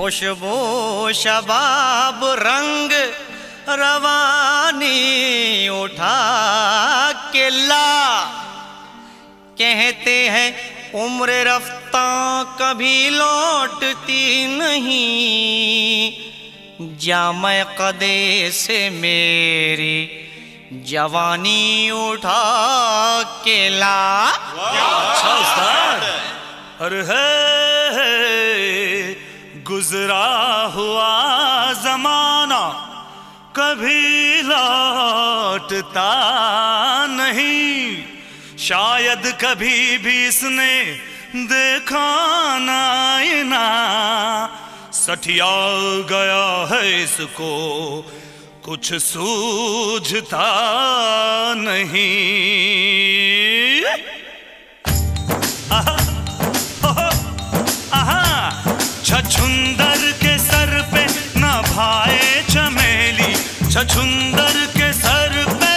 खुशबू शबाब रंग रवानी उठा के ला। कहते हैं उम्र रफ्ता कभी लौटती नहीं, जामे कदे से मेरी जवानी उठा के ला। अच्छा उस्ताद। अरे है गुजरा हुआ जमाना कभी लौटता नहीं, शायद कभी भी इसने देखा ना, सठिया गया है इसको कुछ सूझता नहीं। छछुंदर के सर पे न भाए चमेली, छछुंदर के सर पे,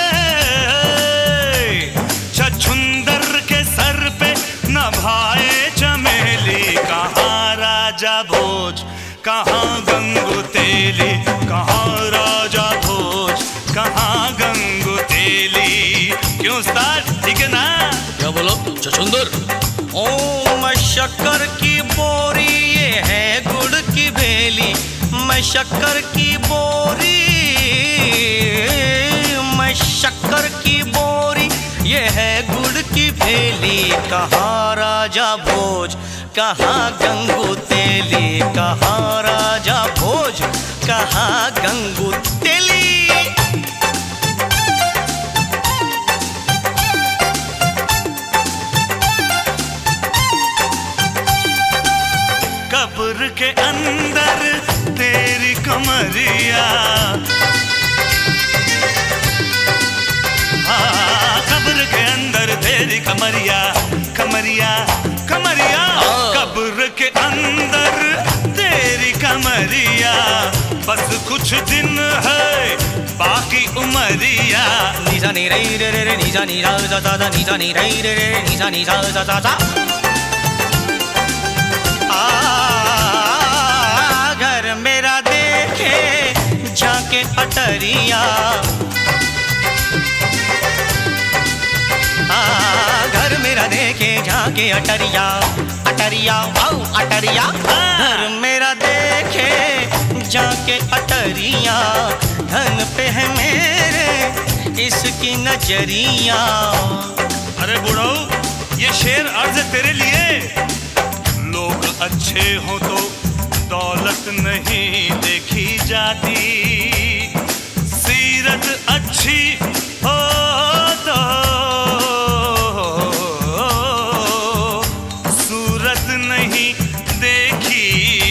छछुंदर के सर पे न भाए चमेली। कहाँ राजा भोज कहाँ गंगू तेली, कहाँ राजा भोज कहाँ गंगू तेली। क्यों उस्ताद ठीक है ना? क्या बोलो छछुंदर? ओ मैं शक्कर की बोरी ये है गुड़ की भेली, मैं शक्कर की बोरी, मैं शक्कर की बोरी ये है गुड़ की भेली। कहाँ राजा भोज कहाँ गंगू तेली, कहाँ राजा भोज कहाँ गंगू तेली। कब्र के अंदर तेरी कमरिया, हाँ कब्र के अंदर तेरी कमरिया, कमरिया कमरिया। कब्र के अंदर तेरी कमरिया, बस कुछ दिन है बाकी उमरिया। निजा नी रे रे रे निजा नी रा जा जा निजा नी रे रे रे निजा नी जा जा जा जा। घर मेरा देखे झांके अटरिया, घर मेरा देखे झांके अटरिया, अटरिया आओ अटरिया। घर मेरा देखे झांके अटरिया, धन पे है मेरे इसकी नजरिया। अरे बुढ़ो ये शेर अर्ज तेरे लिए। लोग अच्छे हो तो दौलत नहीं देखी जाती, सीरत अच्छी हो तो सूरत नहीं देखी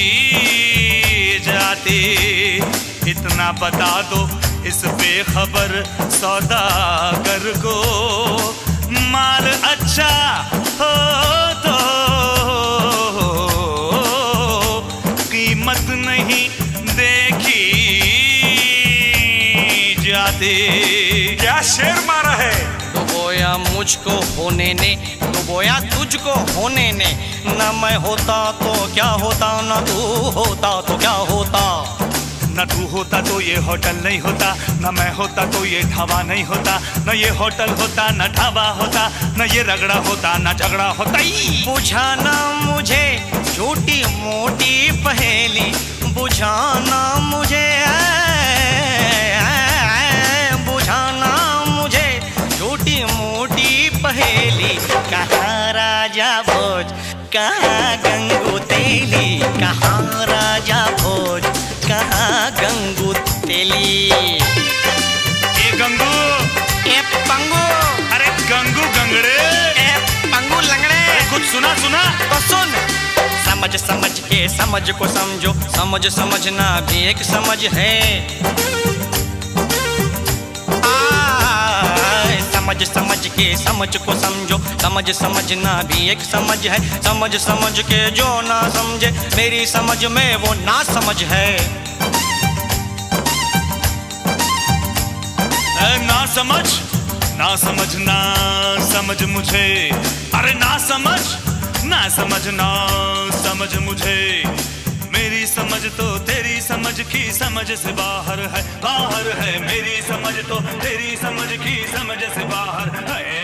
जाती। इतना बता दो इस बेखबर सौदागर को, माल अच्छा हो तो कीमत नहीं देखी जाती। क्या शेर मारा है? डुबोया मुझको होने ने, डुबोया तुझको होने ने, न मैं होता तो क्या होता, न तू होता तो क्या होता। न तू होता तो ये होटल नहीं होता, न मैं होता तो ये ढाबा नहीं होता, न ये होटल होता न ढाबा होता, न ये रगड़ा होता न झगड़ा होता। बुझाना मुझे छोटी मोटी पहेली, बुझाना मुझे, बुझाना मुझे छोटी मोटी पहेली। कहाँ राजा भोज कहाँ गंगू तेली, कहाँ राजा भोज कहाँ गंगू तेली। ए गंगू, ए पंगू, अरे गंगू गंगड़े, ए पंगू लंगड़े। कुछ सुना सुना तो सुन। समझ समझ के समझ को समझो, समझ समझना भी एक समझ है। समझ समझ के समझ को समझो, समझ समझना भी एक समझ है। समझ समझ के जो ना समझे मेरी समझ में वो ना समझ है। ना समझ ना समझना समझ मुझे, अरे ना समझ ना समझना समझ मुझे, मेरी समझ तो तेरी समझ की समझ से बाहर है, बाहर है। मेरी समझ तो तेरी समझ की समझ से बाहर है।